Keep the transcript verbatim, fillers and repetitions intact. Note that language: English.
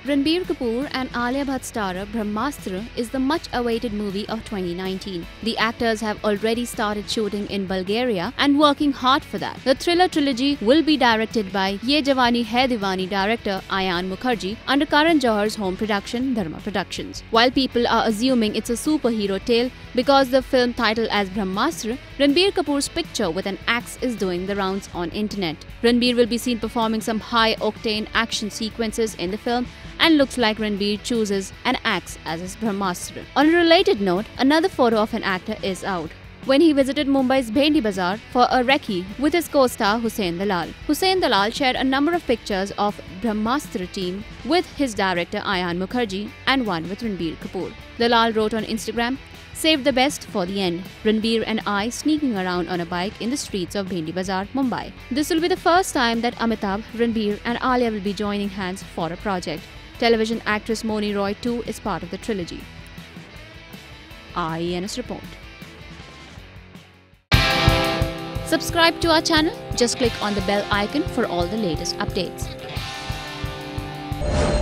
Ranbir Kapoor and Alia Bhatt starrer Brahmastra is the much-awaited movie of twenty nineteen. The actors have already started shooting in Bulgaria and working hard for that. The thriller trilogy will be directed by Yeh Jawaani, Deewani director Ayan Mukherji under Karan Johar's home production Dharma Productions. While people are assuming it's a superhero tale because the film titled as Brahmastra, Ranbir Kapoor's picture with an axe is doing the rounds on internet. Ranbir will be seen performing some high-octane action sequences in the film, and looks like Ranbir chooses an axe as his Brahmastra. On a related note, another photo of an actor is out when he visited Mumbai's Bhendi Bazaar for a recce with his co-star Hussain Dalal. Hussain Dalal shared a number of pictures of Brahmastra team with his director Ayan Mukherji and one with Ranbir Kapoor. Dalal wrote on Instagram, "Saved the best for the end. Ranbir and I sneaking around on a bike in the streets of Bhendi Bazaar, Mumbai." This will be the first time that Amitabh, Ranbir and Alia will be joining hands for a project. Television actress Mouni Roy too is part of the trilogy. I N S report. Subscribe to our channel. Just click on the bell icon for all the latest updates.